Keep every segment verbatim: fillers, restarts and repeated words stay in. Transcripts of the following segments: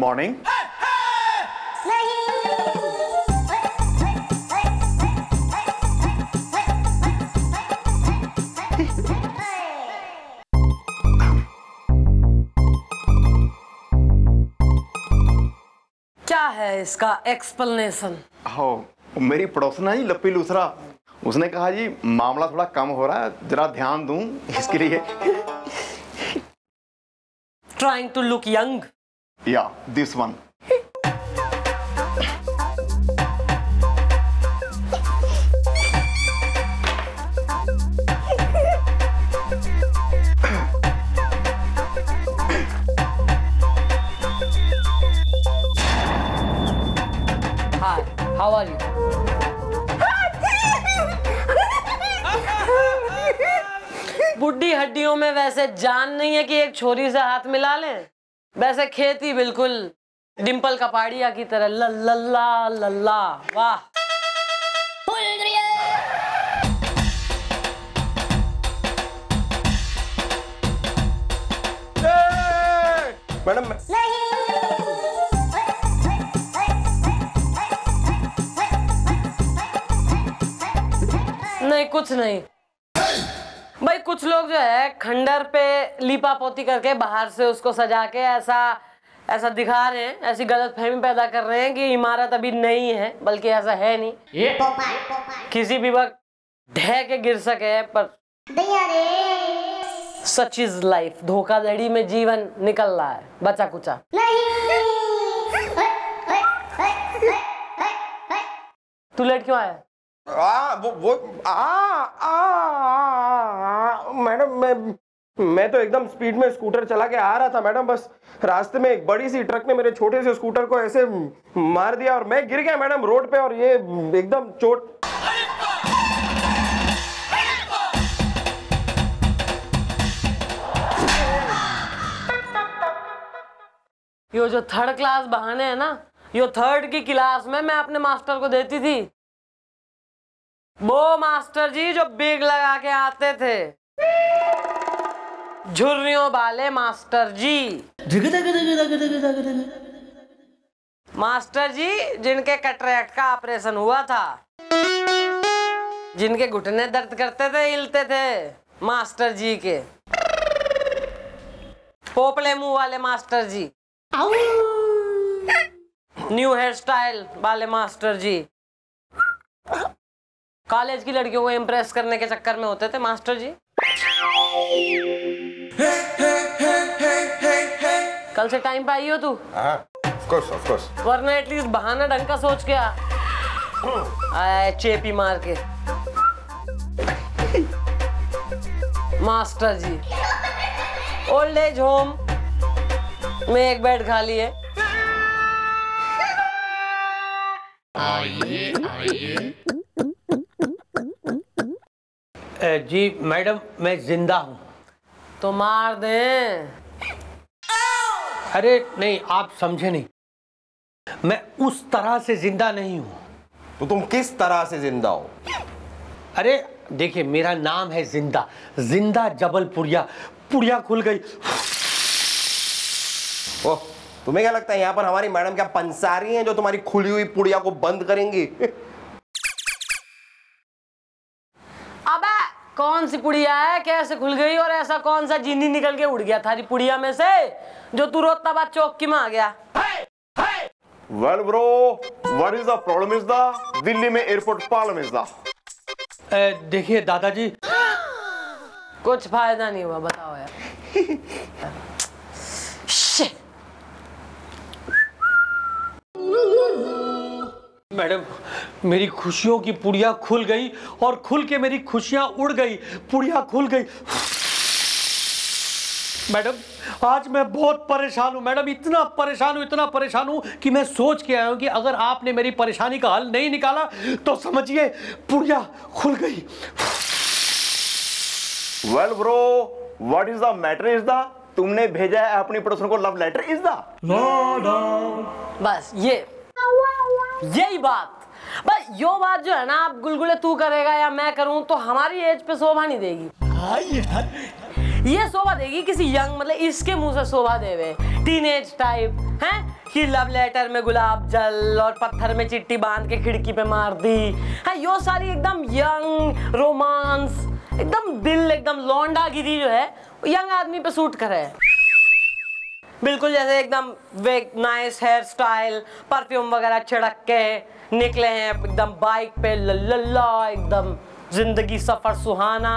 Morning. क्या है इसका एक्सप्लेनेशन? हो, मेरी पड़ोसन है जी लप्पी लूसरा, उसने कहा जी मामला थोड़ा कम हो रहा है, जरा ध्यान दूं इसके लिए। Trying to look young? या this one. Hi, how are you? बुढ़ी हड्डियों में वैसे जान नहीं है कि एक छोरी से हाथ मिला लें। वैसे खेती बिल्कुल डिंपल कपाड़िया की तरह लल्ला लल्ला। वाह। मैडम नहीं कुछ नहीं भाई, कुछ लोग जो है खंडर पे लीपा पोती करके बाहर से उसको सजा के ऐसा ऐसा दिखा रहे हैं, ऐसी गलतफहमी पैदा कर रहे हैं कि इमारत अभी नहीं है, बल्कि ऐसा है नहीं, ये किसी भी वक्त ढह के गिर सके। पर सच इज लाइफ, धोखाधड़ी में जीवन निकल रहा है बचा कुचा। तू लेट क्यों आया? आ, वो वो आ, आ, आ, मैडम मैं मैं तो एकदम स्पीड में स्कूटर चला के आ रहा था मैडम, बस रास्ते में एक बड़ी सी ट्रक ने मेरे छोटे से स्कूटर को ऐसे मार दिया और मैं गिर गया मैडम रोड पे, और ये एकदम चोट। यो जो थर्ड क्लास बहाने है ना, यो थर्ड की क्लास में मैं अपने मास्टर को देती थी। वो मास्टर जी जो बिग लगा के आते थे, झुर्रियों वाले मास्टर जी, मास्टर जी जिनके कैटरेक्ट का ऑपरेशन हुआ था, जिनके घुटने दर्द करते थे, हिलते थे, मास्टर जी के पोपले मुंह वाले master ji, new hair style वाले मास्टर जी, कॉलेज की लड़कियों को इम्प्रेस करने के चक्कर में होते थे मास्टर जी। कल से टाइम पे आई हो तू? Of course of course. वरना एटलीस्ट बहाना ढंग का सोच के आ। आए चेपी मार के। Master ji old age home में एक बेड खाली है। आइए आइए। जी मैडम मैं जिंदा हूँ। तो मार दे। अरे नहीं, आप समझे नहीं, मैं उस तरह से जिंदा नहीं हूँ। तो तुम किस तरह से जिंदा हो? अरे देखिए, मेरा नाम है जिंदा, जिंदा जबलपुरिया। पुड़िया खुल गई। ओह, तुम्हें क्या लगता है यहाँ पर हमारी मैडम क्या पंसारी हैं जो तुम्हारी खुली हुई पुड़िया को बंद करेंगी? अबे कौन सी पुड़िया है, कैसे खुल गई, और ऐसा कौन सा जीनी निकल के उड़ गया थारी पुड़िया में से जो तू रोता बाद चौकी में आ गया? Well bro, what is the problem is the Delhi में एयरपोर्ट प्रॉब्लम is the देखिए दादाजी, कुछ फायदा नहीं हुआ, बताओ यार। मैडम मेरी खुशियों की पुड़िया खुल गई और खुल के मेरी खुशियां उड़ गई। पुड़िया खुल गई। मैडम आज मैं बहुत परेशान हूं मैडम, इतना परेशान हूं इतना परेशान हूं कि मैं सोच के आया हूं कि अगर आपने मेरी परेशानी का हल नहीं निकाला तो समझिए पुड़िया खुल गई। Well bro, what is the matter is the तुमने भेजा है अपनी पड़ोसन को love letter is the no no. बस ये यही बात, बस यो बात जो है ना, आप गुलगुले तू करेगा या मैं करूं तो हमारी एज पे शोभा नहीं देगी। ये शोभा देगी किसी यंग, मतलब इसके मुंह से शोभा देवे, टीनेज टाइप हैं, कि लव लेटर में गुलाब जल और पत्थर में चिट्ठी बांध के खिड़की पे मार दी है। यो सारी एकदम यंग रोमांस, एकदम दिल एकदम लौंडा गिरी जो है यंग आदमी पे सूट करे। बिल्कुल जैसे एकदम वे नाइस हेयर स्टाइल, परफ्यूम वगैरह छिड़क के निकले हैं एकदम बाइक पे, लल्ला एकदम जिंदगी सफर सुहाना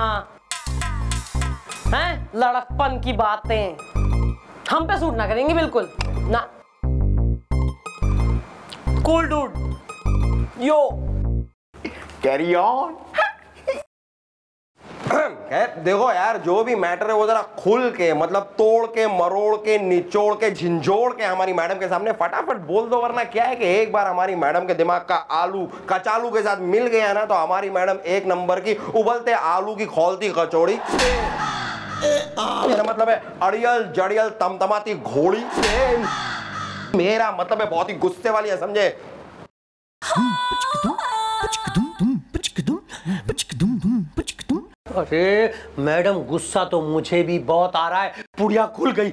है। लड़कपन की बातें हम पे सूट ना करेंगी बिल्कुल ना। Cool dude yo carry on. देखो यार, जो भी मैटर है वो जरा खुल के, मतलब तोड़ के मरोड़ के निचोड़ के झिंझोड़ के हमारी मैडम के सामने फटाफट बोल दो, वरना क्या है कि एक बार हमारी मैडम के दिमाग का आलू कचालू के साथ मिल गया ना तो हमारी मैडम एक नंबर की उबलते आलू की खौलती कचौड़ी, मेरा मतलब है अड़ियल जड़ियल तमतमाती घोड़ी, मेरा मतलब है बहुत ही गुस्से वाली है, समझे। अरे मैडम गुस्सा तो मुझे भी बहुत आ रहा है, पुड़िया खुल गई।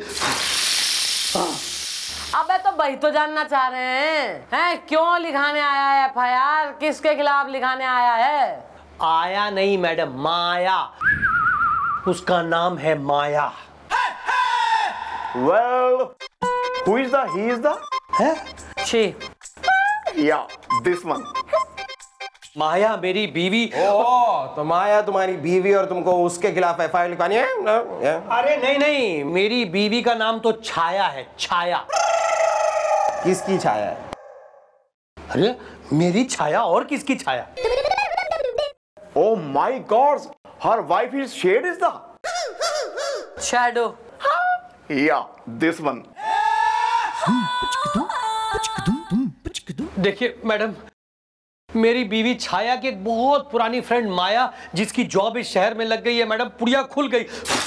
अबे तो भाई तो जानना चाह रहे हैं हैं क्यों लिखाने आया है एफ आई आर, किसके खिलाफ लिखाने आया है? आया नहीं मैडम, माया, उसका नाम है माया। Well, who is the? He is the? है? छी, Yeah, this one. माया मेरी बीवी। ओ, तो माया तुम्हारी बीवी और तुमको उसके खिलाफ एफ आई आर लिखवानी है? अरे नहीं नहीं, मेरी बीवी का नाम तो छाया है, छाया। किसकी छाया है? अरे मेरी छाया और किसकी छाया? Oh my God! Her wife is shade is the? Shadow. Yeah, this one. देखिए मैडम, मेरी बीवी छाया की एक बहुत पुरानी फ्रेंड माया, जिसकी जॉब इस शहर में लग गई है मैडम, पुड़िया खुल गई।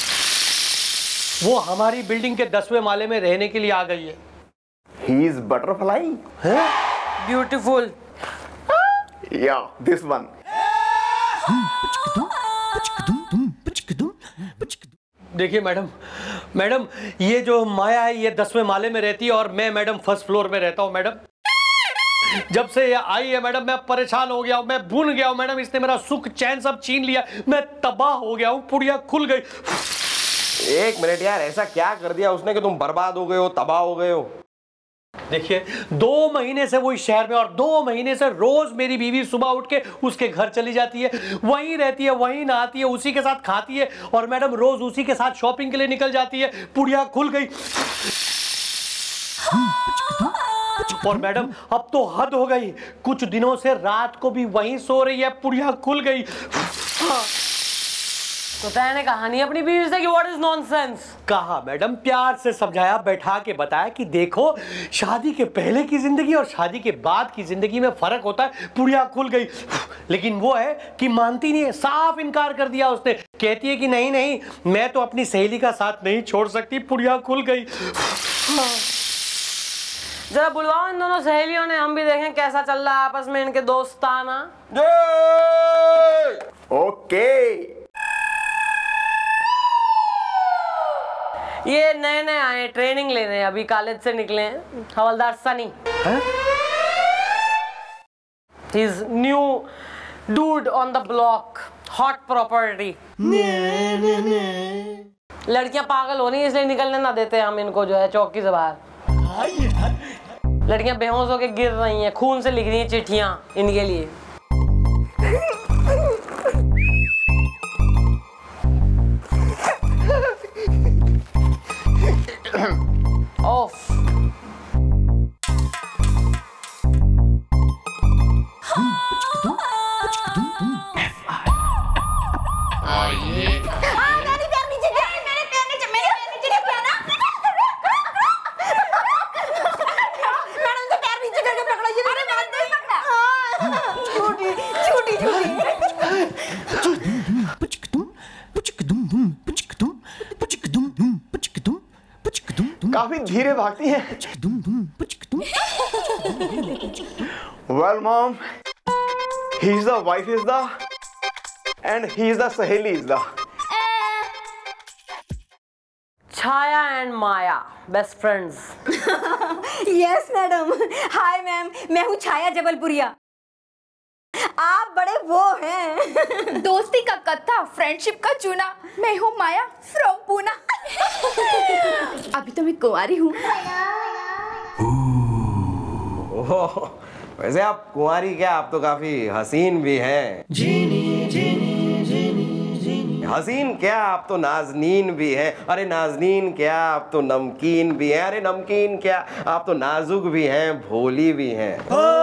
वो हमारी बिल्डिंग के दसवें माले में रहने के लिए आ गई है। He is butterfly. Beautiful. Yeah, this one. देखिए मैडम, मैडम ये जो माया है ये दसवें माले में रहती है और मैं मैडम फर्स्ट फ्लोर में रहता हूँ मैडम। जब से ये आई है मैडम मैं परेशान हो गया हूँ, मैं भून गया हूँ मैडम, इसने मेरा सुख चैन सब छीन लिया, मैं तबाह हो गया हूँ, पुड़िया खुल गई। एक मिनट यार, ऐसा क्या कर दिया उसने कि तुम बर्बाद हो गए हो, तबाह हो गए हो? देखिए दो महीने से वो इस शहर में, और दो महीने से रोज मेरी बीवी सुबह उठ के उसके घर चली जाती है, वहीं रहती है, वहीं नहाती है, उसी के साथ खाती है, और मैडम रोज उसी के साथ शॉपिंग के लिए निकल जाती है। पुड़िया खुल गई। और मैडम अब तो हद हो गई, कुछ दिनों से रात को भी वहीं सो रही है, पुड़िया खुल गई। तो तैने कहानी अपनी बीवी से कि व्हाट इज नॉनसेंस? कहा मैडम, प्यार से समझाया, बैठा के बताया कि देखो शादी के पहले की जिंदगी और शादी के बाद की जिंदगी में फर्क होता है। पुड़िया खुल गई, लेकिन वो है कि मानती नहीं है, साफ इनकार कर दिया उसने। कहती है कि नहीं नहीं, मैं तो अपनी सहेली का साथ नहीं छोड़ सकती। पुड़िया खुल गई। जरा बुलवाओ इन दोनों सहेलियों ने, हम भी देखें कैसा चल रहा है आपस में इनके दोस्ताना। Okay. ये नए नए आए, ट्रेनिंग ले रहे हैं, अभी कॉलेज से निकले हैं। हवलदार Sunny, he is new dude on the block, hot property. लड़कियां पागल हो रही हैं इसलिए निकलने ना देते हम इनको, जो है चौकी से बाहर। लड़कियां बेहोश होकर गिर रही हैं, खून से लिख रही हैं चिट्ठियां इनके लिए। ऑफ। काफी धीरे भागती हैं। Well, mom, he is the wife is the, and he is the सहेली is the. Chhaya and Maya best friends. Yes madam. Hi ma'am, मैं हूँ छाया जबलपुरिया। आप बड़े वो हैं। दोस्ती का कत्था, फ्रेंडशिप का चूना। मैं हूँ माया फ्रॉम पूना। अभी तो मैं कुंवारी हूँ। ओह, वैसे आप कुंवारी क्या, आप तो काफी हसीन भी हैं। जीनी, जीनी, जीनी, जीनी। हसीन क्या, आप तो नाजनीन भी हैं। अरे नाजनीन क्या, आप तो नमकीन भी हैं। अरे नमकीन क्या, आप तो नाजुक भी हैं, भोली भी हैं।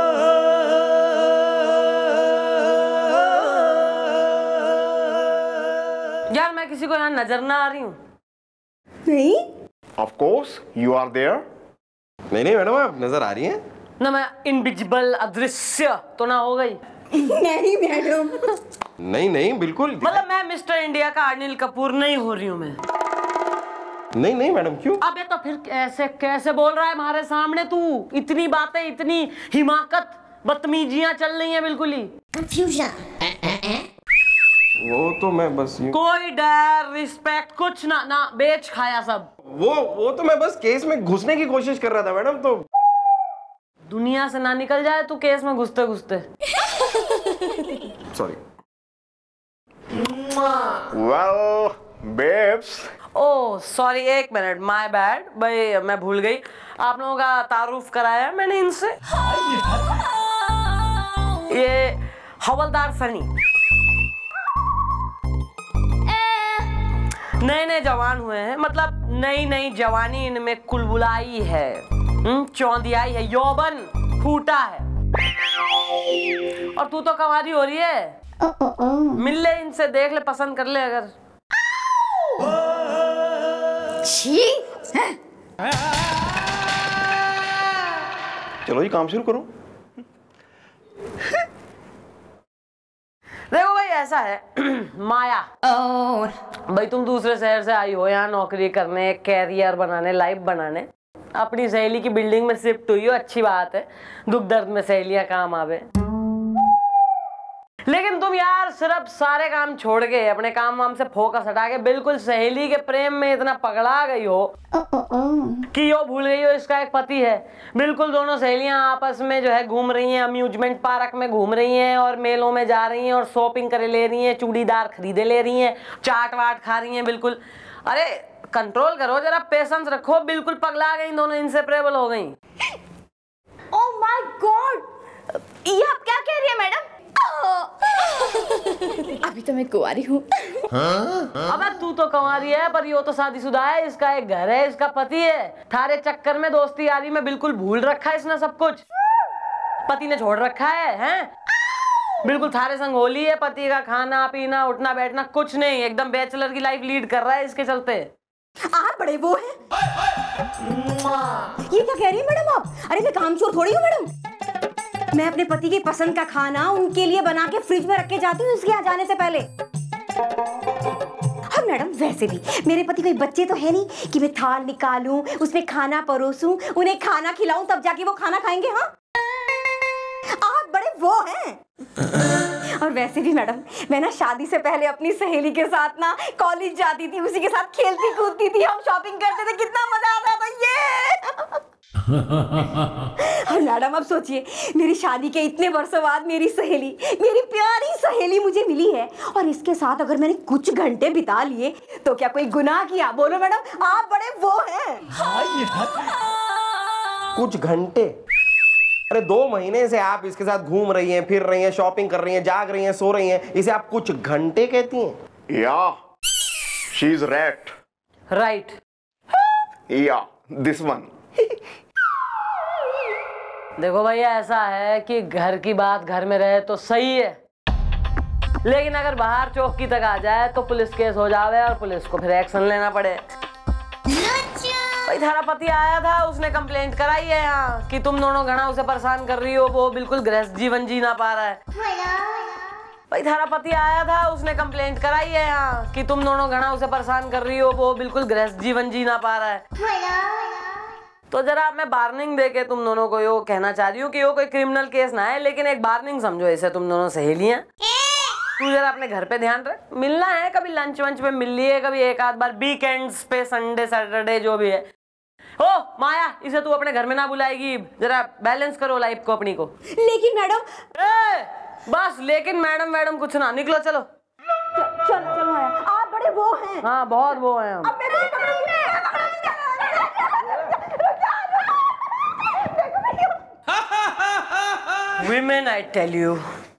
यार मैं किसी को यहाँ नजर ना आ रही हूँ? नहीं। Of course you are there. नहीं नहीं मैडम, आप नजर आ रही हैं ना। मैं इनविजिबल, अदृश्य तो ना हो गई? नहीं मैडम। नहीं नहीं बिल्कुल। मतलब मैं मिस्टर इंडिया का अनिल कपूर नहीं हो रही हूँ मैं? नहीं नहीं मैडम, क्यों? अबे तो फिर कैसे कैसे बोल रहा है हमारे सामने तू? इतनी बातें, इतनी हिमाकत, बदतमीजियां चल रही हैं बिल्कुल ही। कंफ्यूजन। वो तो मैं बस यूं... कोई डर रिस्पेक्ट कुछ ना, ना बेच खाया सब। वो वो तो मैं बस केस में घुसने की कोशिश कर रहा था मैडम। तो दुनिया से ना निकल जाए तू केस में घुसते घुसते। Sorry. Well babes. Oh sorry, एक मिनट, माय बैड भाई, मैं भूल गई। आप लोगों का तारुफ कराया मैंने इनसे। ये हवलदार सनी नए नए जवान हुए हैं, मतलब नई नई जवानी इनमें कुलबुलाई है, चौंधियाई है, यौवन फूटा है। और तू तो कवारी हो रही है। मिल ले इनसे, देख ले, पसंद कर ले अगर। छी। चलो जी काम शुरू करो। देखो भाई ऐसा है माया, और भाई तुम दूसरे शहर से आई हो यहाँ नौकरी करने, कैरियर बनाने, लाइफ बनाने। अपनी सहेली की बिल्डिंग में शिफ्ट हुई हो, अच्छी बात है, दुख दर्द में सहेलियां काम आवे। लेकिन तुम यार सिर्फ सारे काम छोड़ के, अपने काम वाम से फोकस हटा के बिल्कुल सहेली के प्रेम में इतना पगला गई हो कि यो भूल गई हो इसका एक पति है। बिल्कुल दोनों सहेलियां आपस में जो है घूम रही हैं, अम्यूजमेंट पार्क में घूम रही हैं और मेलों में जा रही हैं और शॉपिंग करे ले रही हैं, चूड़ीदार खरीदे ले रही हैं, चाट वाट खा रही हैं बिल्कुल। अरे कंट्रोल करो जरा, पेशेंस रखो। बिल्कुल पगला गई दोनों, इनसेपरेबल हो गई। ओह माय गॉड, ये आप क्या कह रही है मैडम? अभी तो मैं कुंवारी हूँ। अबे तू तो कुंवारी है, पर यो तो शादीशुदा है, इसका एक घर है, इसका पति है। थारे चक्कर में दोस्ती यारी में बिल्कुल भूल रखा है इसने सब कुछ। पति ने छोड़ रखा है, हैं? बिल्कुल थारे संग होली है, पति का खाना पीना उठना बैठना कुछ नहीं, एकदम बैचलर की लाइफ लीड कर रहा है इसके चलते। आप बड़े वो हैं। ये क्या कह रही है मैडम आप? अरे मैं कामचोर थोड़ी हूँ मैडम। मैं अपने पति की पसंद का खाना उनके लिए बना के फ्रिज में रख के जाती हूँ उसके यहाँ जाने से पहले। हाँ मैडम, वैसे भी मेरे पति कोई बच्चे तो है नहीं कि मैं थाल निकालूं, उसमें खाना परोसूं, उन्हें खाना खिलाऊं, तब जाके वो खाना खाएंगे। हाँ आप बड़े वो हैं। और वैसे भी मैडम, मैं ना शादी से पहले अपनी सहेली के साथ ना कॉलेज जाती थी, उसी के साथ खेलती कूदती थी, हम शॉपिंग करते थे, कितना मजा आता था ये। और मैडम अब सोचिए, मेरी शादी के इतने वर्षों बाद मेरी सहेली, मेरी प्यारी सहेली मुझे मिली है, और इसके साथ अगर मैंने कुछ घंटे बिता लिए तो क्या कोई गुनाह किया? बोलो मैडम, आप बड़े वो हैं। कुछ घंटे? अरे दो महीने से आप इसके साथ घूम रही हैं, फिर रही हैं, शॉपिंग कर रही हैं, जाग रही हैं, सो रही हैं, इसे आप कुछ घंटे कहती हैं? Yeah she is right. Right. Yeah this one. देखो भैया ऐसा है कि घर की बात घर में रहे तो सही है, लेकिन अगर बाहर चौकी तक आ जाए तो पुलिस केस हो जावे और पुलिस को फिर एक्शन लेना पड़े। भाई थारा पति आया था, उसने कंप्लेंट कराई है यहाँ कि तुम दोनों घना उसे परेशान कर रही हो, वो बिल्कुल गृहस्थ जीवन जी ना पा रहा है। भाई थारा पति आया था, उसने कंप्लेंट कराई है यहाँ कि तुम दोनों घना उसे परेशान कर रही हो, वो बिल्कुल गृहस्थ जीवन जी ना पा रहा है। तो जरा मैं वार्निंग देके तुम दोनों को यो कहना चाह रही हूँ कि यो कोई क्रिमिनल केस ना है, लेकिन एक वार्निंग समझो इसे तुम दोनों सहेलियां। तू जरा अपने घर पे ध्यान रख, मिलना है कभी लंच वंच पे मिल लिए, कभी एक आध बार वीकेंड्स पे, संडे सैटरडे जो भी है। ओ माया, इसे तू अपने घर में ना बुलाएगी, जरा बैलेंस करो लाइफ को अपनी को। लेकिन मैडम। ए, बस लेकिन मैडम मैडम कुछ ना, निकलो चलो। चलो चलो माया, आप बड़े वो हैं। हाँ बहुत वो हैं हम। अब मेरे को पकड़ोगे? Women, I tell you.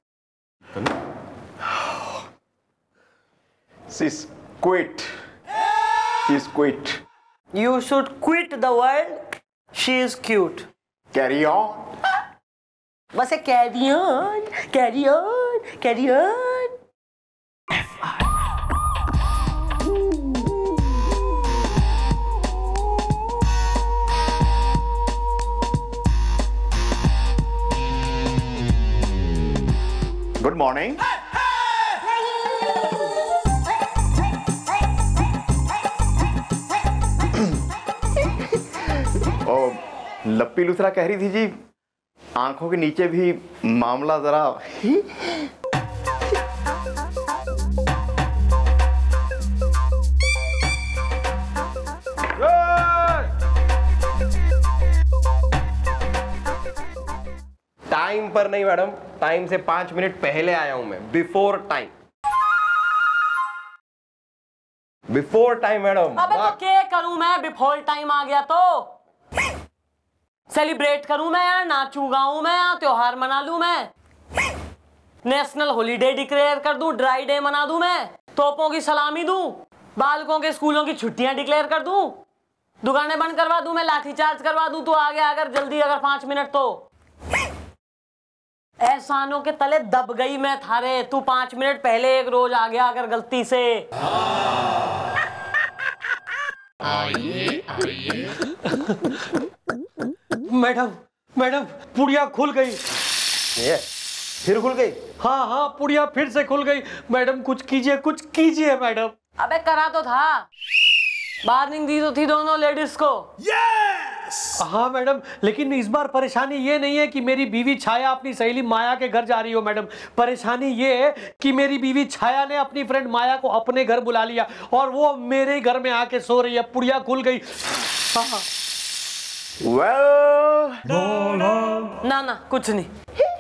She's quit. She's quit. You should quit the world. She is cute. Carry on. बस carry on, carry on, carry on. Good morning. ओ, लप्पी लूसरा कह रही थी जी, आंखों के नीचे भी मामला जरा। टाइम पर नहीं मैडम, टाइम से पांच मिनट पहले आया हूं मैं, before time. Before time madam. अबे तो क्या करूं मैं, बिफोर टाइम आ गया तो सेलिब्रेट करूं मैं यार, नाचू गाऊं मैं यार, त्योहार मना लूं मैं, नेशनल हॉलीडे डिक्लेयर कर दूं, ड्राई डे मना दूं मैं, तोपों की सलामी दूं, बालकों के स्कूलों की छुट्टियां डिक्लेयर कर दूं, दुकानें बंद करवा दूं मैं, लाठीचार्ज करवा दूं, तू आगे अगर जल्दी अगर पांच मिनट तो एहसानों के तले दब गई मैं थारे, तू पांच मिनट पहले एक रोज आ गया अगर गलती से। आइए आइए। मैडम मैडम पुड़िया खुल गई। ये फिर खुल गई? हाँ हाँ पुड़िया फिर से खुल गई। मैडम कुछ कीजिए, कुछ कीजिए मैडम। अबे करा तो था, वार्निंग दी तो थी दोनों लेडीज को। यस। हाँ मैडम, लेकिन इस बार परेशानी ये नहीं है कि मेरी बीवी छाया अपनी सहेली माया के घर जा रही हो मैडम, परेशानी ये है कि मेरी बीवी छाया ने अपनी फ्रेंड माया को अपने घर बुला लिया और वो मेरे ही घर में आके सो रही है। पुड़िया खुल गई। हाँ। Well, ना ना कुछ नहीं।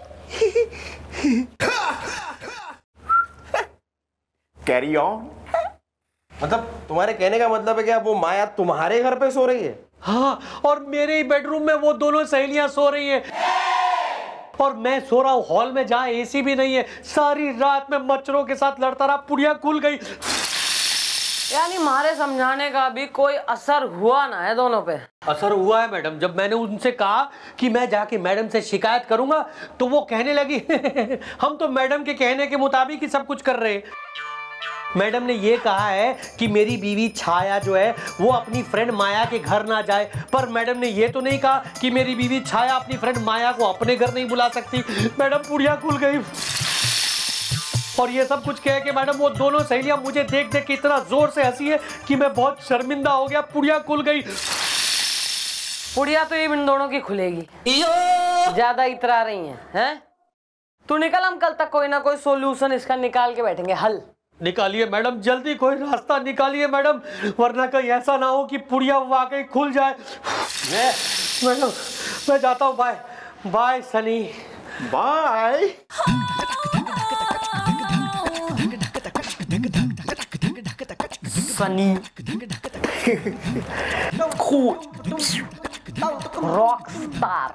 Carry on. मतलब तुम्हारे कहने का मतलब है कि अब वो माया तुम्हारे घर पे सो रही है? हाँ, और मेरे ही बेडरूम में वो दोनों सहेलियां सो रही हैं और मैं सो रहा हूँ हॉल में जहाँ एसी भी नहीं है। सारी रात में मच्छरों के साथ लड़ता रहा, पुड़िया खुल गई। यानी हमारे समझाने का भी कोई असर हुआ ना है दोनों पे? असर हुआ है मैडम। जब मैंने उनसे कहा कि मैं जाके मैडम से शिकायत करूंगा तो वो कहने लगी हम तो मैडम के कहने के मुताबिक ही सब कुछ कर रहे हैं। मैडम ने ये कहा है कि मेरी बीवी छाया जो है वो अपनी फ्रेंड माया के घर ना जाए, पर मैडम ने ये तो नहीं कहा कि मेरी बीवी छाया अपनी फ्रेंड माया को अपने घर नहीं बुला सकती। मैडम पुड़िया खुल गई। और ये सब कुछ कह के मैडम वो दोनों सहेलियां मुझे देख देख के इतना जोर से हंसी है कि मैं बहुत शर्मिंदा हो गया। पुड़िया खुल गई। पुड़िया तो ये इन दोनों की खुलेगी, ज्यादा इतरा रही हैं, हैं? तू निकल, हम कल तक कोई ना कोई सोल्यूशन इसका निकाल के बैठेंगे, हल निकालिए मैडम, जल्दी कोई रास्ता निकालिए मैडम, वरना कहीं ऐसा ना हो कि पुड़िया वाकई खुल जाए। मैडम मैं जाता हूँ, bye bye Sunny, bye. Sunny cool rock star,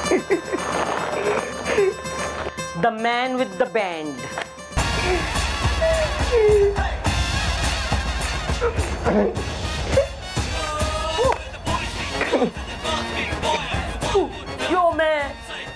the man with the band. Yo man,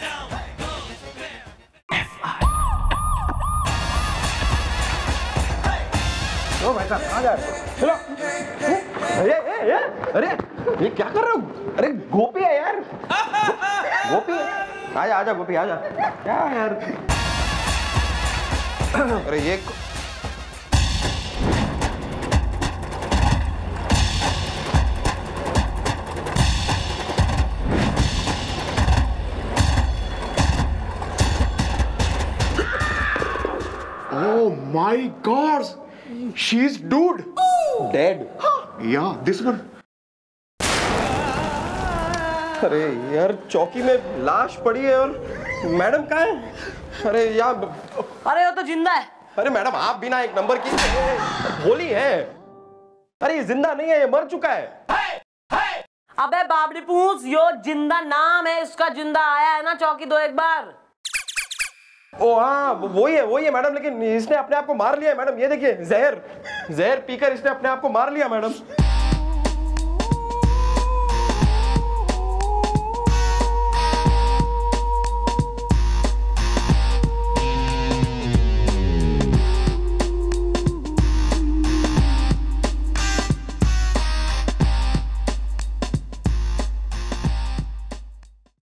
ओ भाई साहब कहाँ जा रहे हो? चलो। अरे अरे अरे ये क्या कर रहे हो? अरे गोपी है यार, गोपी है। आजा आजा गोपी आजा। क्या यार? अरे ये Oh my God, she is dude, dead. Yeah this one. अरे यार चौकी में लाश पड़ी है और मैडम कहाँ है? अरे यार, अरे वो तो जिंदा है। अरे मैडम आप बिना एक नंबर की भोली है। अरे ये जिंदा नहीं है, ये मर चुका है। अबे बाबरी पूछ, यो जिंदा नाम है इसका, जिंदा आया है ना चौकी दो एक बार। ओ हाँ वही है वही है मैडम, लेकिन इसने अपने आप को मार लिया है मैडम। ये देखिए जहर जहर पीकर इसने अपने आप को मार लिया मैडम।